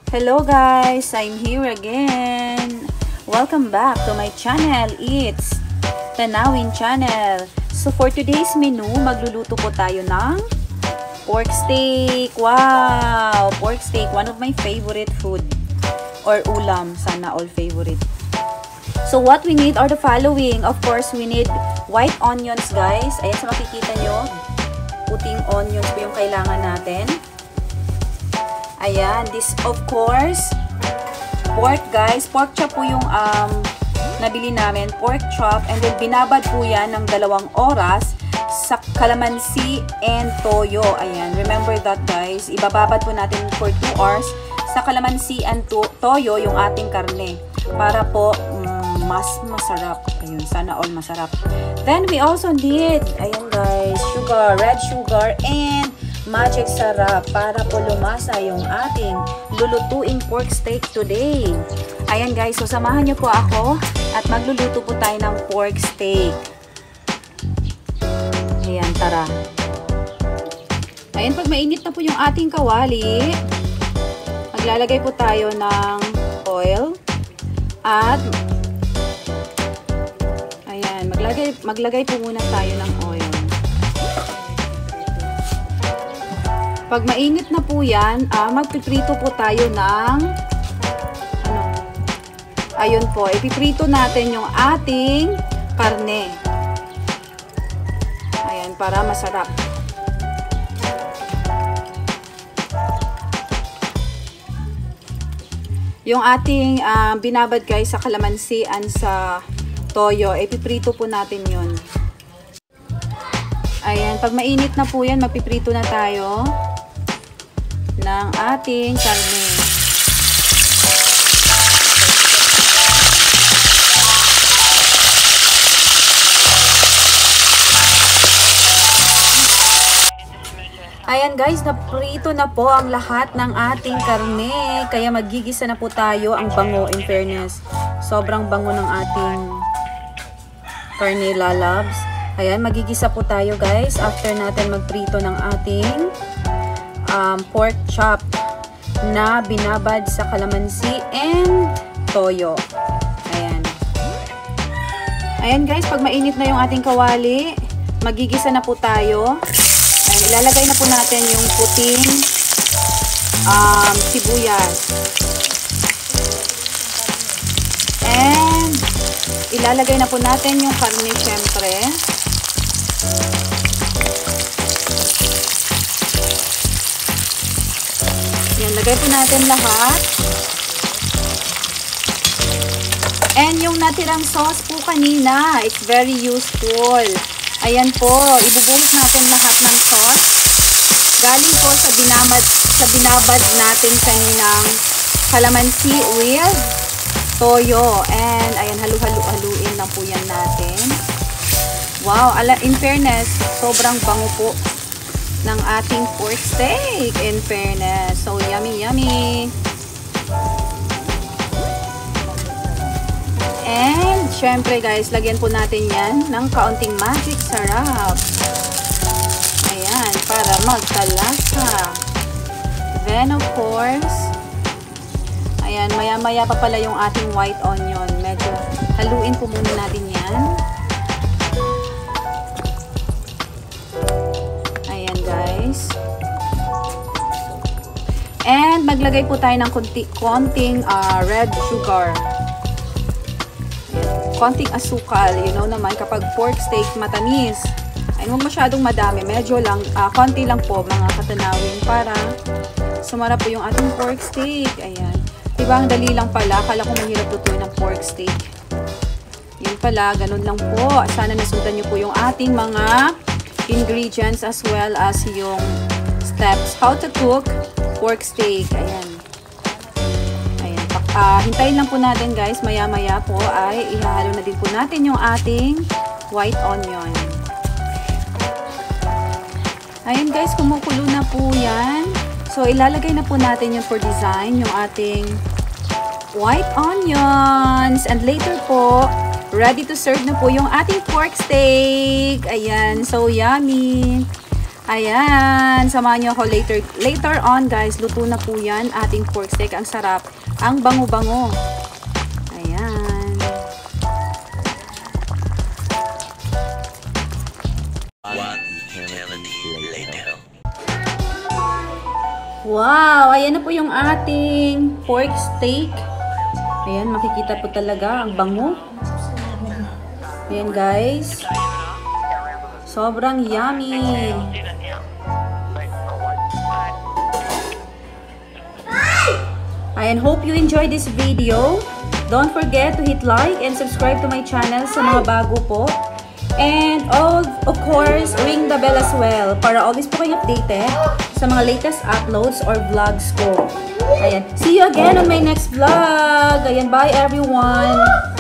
Hello guys, I'm here again. Welcome back to my channel. It's Tanawin Channel. So for today's menu, magluluto po tayo ng pork steak. Wow! Pork steak, one of my favorite food. Or ulam, sana all favorite. So what we need are the following. Of course, we need white onions guys. Ayan sa makikita nyo. Puting onions po yung kailangan natin. Ayan, this of course, pork guys. Pork chop po yung nabili namin. Pork chop. And then binabad po yan ng 2 oras sa calamansi and toyo. Ayan, remember that guys. Ibababad po natin for 2 hours sa calamansi and toyo yung ating karne. Para po mas masarap. Ayun, sana all masarap. Then we also need, ayan guys, sugar, red sugar and magic sarap para po lumasa yung ating lulutuing pork steak today. Ayan guys, so samahan niyo po ako at magluluto po tayo ng pork steak. Ayan, tara. Ayan, pag mainit na po yung ating kawali, maglalagay po tayo ng oil at ayan, maglagay po muna tayo ng oil. Pag mainit na po yan, magpiprito po tayo ng ayun po, ipiprito natin yung ating karne. Ayan, para masarap. Yung ating binabad guys sa calamansi and sa toyo, ipiprito po natin yun. Ayan, pag mainit na po yan, magpiprito na tayo ng ating karne. Ayan guys, naprito na po ang lahat ng ating karne. Kaya magigisa na po tayo. Ang bango, in fairness. Sobrang bango ng ating karne lalabs. Ayan, magigisa po tayo guys. After natin magprito ng ating pork chop na binabad sa calamansi and toyo. Ayan. Ayan guys, pag mainit na yung ating kawali, magigisa na po tayo. Ayan, ilalagay na po natin yung puting sibuyas. And ilalagay na po natin yung karne syempre. Yan, lagay po natin lahat. And yung natirang sauce po kanina, it's very useful. Ayan po, ibubuhos natin lahat ng sauce. Galing po sa binabad natin kaninang calamansi with toyo. And ayan, haluin lang po yan natin. Wow, in fairness, sobrang bango po ng ating pork steak, in fairness. So, yummy, yummy. And, syempre guys, lagyan po natin yan ng kaunting magic sarap. Ayan, para magkalasa. Then, of course, ayan, maya-maya pa pala yung ating white onion. Medyo haluin po muna natin yan. And maglagay po tayo ng konting red sugar. Konting asukal. You know naman, kapag pork steak matamis, ay huwag masyadong madami. Medyo lang, konti lang po mga katanawin para sumarap po yung ating pork steak. Ayan. Diba ang dali lang pala. Akala ko mahirap lutuin ng pork steak. Yun pala, ganun lang po. Sana nasundan nyo po yung ating mga ingredients as well as yung steps. How to cook pork steak. Ayan. Ayan. Hintayin lang po natin guys. Maya-maya po ay ihahalo na din po natin yung ating white onion. Ayan guys, kumukulo na po yan. So, ilalagay na po natin yun for design, yung ating white onions. And later po, ready to serve na po yung ating pork steak. Ayan. So, yummy. Ayan, samahan nyo ako later on guys. Luto na po yan, ating pork steak. Ang sarap, ang bango-bango. Ayan. Wow, ayan na po yung ating pork steak. Ayan, makikita po talaga ang bango. Ayan guys. Sobrang yummy. I hope you enjoyed this video. Don't forget to hit like and subscribe to my channel sa mga bago po. And of course, ring the bell as well para always po kayo updated sa mga latest uploads or vlogs ko. Ayan. See you again on my next vlog. Ayan, bye everyone.